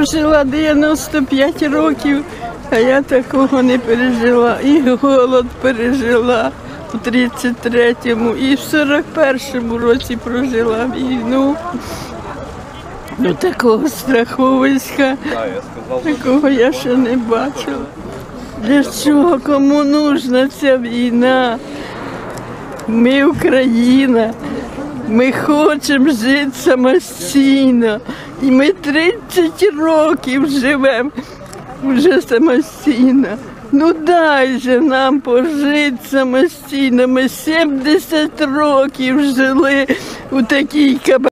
прожила 95 років, а я такого не пережила. І голод пережила у 33-му, і в 41-му році прожила війну. Ну, такого страховиська, такого я ще не бачила. Для чого, кому нужна ця війна? Ми Україна, ми хочемо жити самостійно. І ми 30 років живемо вже самостійно. Ну дай же нам пожити самостійно. Ми 70 років жили у такій кабані.